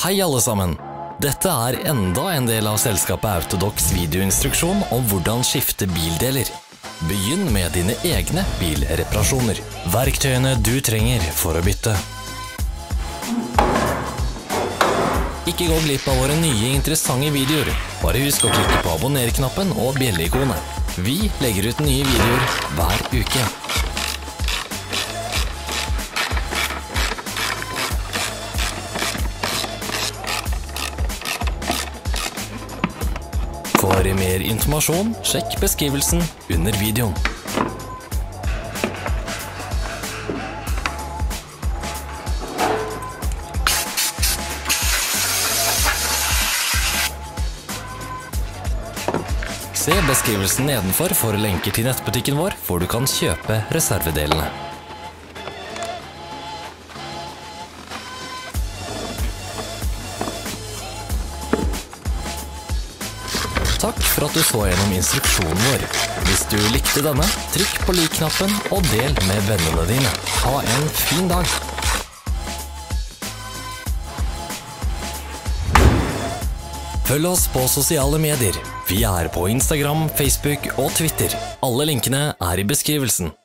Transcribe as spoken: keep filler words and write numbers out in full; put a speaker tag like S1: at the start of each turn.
S1: Hei alle sammen! Dette er enda en del av selskapet Autodocs videoinstruksjon om hvordan skifte bildeler. Begynn med dine egne bilreparasjoner. Verktøyene du trenger for å bytte. Ikke gå glipp av våre nye interessante videoer. Bare husk å klikke på abonner-knappen og bjelle-ikonet. Vi legger ut nye videoer hver uke. For mer informasjon, sjekk beskrivelsen under videoen. Se beskrivelsen nedenfor for lenker til nettbutikken vår, hvor du kan kjøpe reservedelene. Takk for at du så gjennom instruksjonen vår. Hvis du likte denne, trykk på lik-knappen og del med vennene dine. Ha en fin dag! Følg oss på sosiale medier. Vi er på Instagram, Facebook og Twitter. Alle linkene er i beskrivelsen.